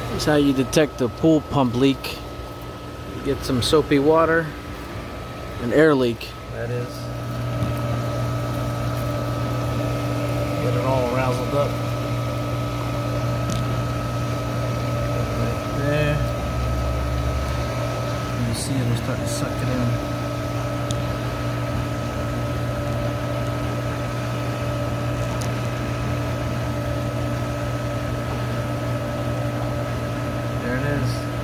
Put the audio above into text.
This is how you detect a pool pump leak. You get some soapy water, an air leak, that is. Get it all razzled up. Right there. And you see it'll start to suck it in. There it is.